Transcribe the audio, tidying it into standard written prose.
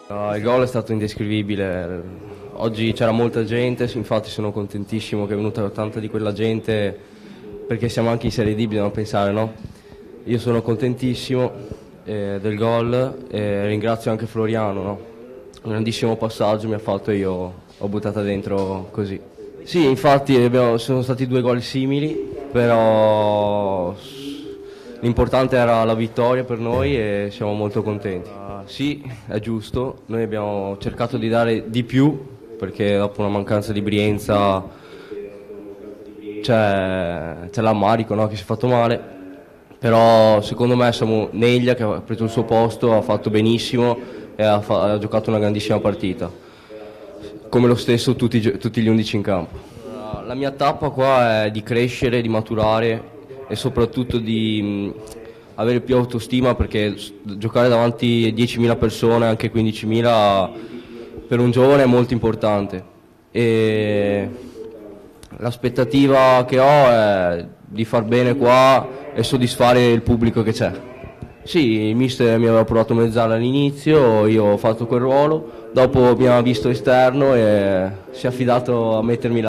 Il gol è stato indescrivibile. Oggi c'era molta gente, infatti sono contentissimo che è venuta tanta di quella gente perché siamo anche in Serie D, bisogna pensare, no? Io sono contentissimo del gol e ringrazio anche Floriano, no? Un grandissimo passaggio mi ha fatto e io ho buttata dentro così. Sì, infatti sono stati due gol simili, però l'importante era la vittoria per noi e siamo molto contenti. Sì, è giusto, noi abbiamo cercato di dare di più perché dopo una mancanza di Brienza c'è l'ammarico, no, che si è fatto male, però secondo me siamo Neglia che ha preso il suo posto, ha fatto benissimo e ha giocato una grandissima partita, come lo stesso tutti gli 11 in campo. La mia tappa qua è di crescere, di maturare e soprattutto di avere più autostima perché giocare davanti a 10.000 persone, anche 15.000 per un giovane è molto importante e l'aspettativa che ho è di far bene qua e soddisfare il pubblico che c'è. Sì, il mister mi aveva provato a mezzala all'inizio, io ho fatto quel ruolo, dopo mi ha visto esterno e si è affidato a mettermi là.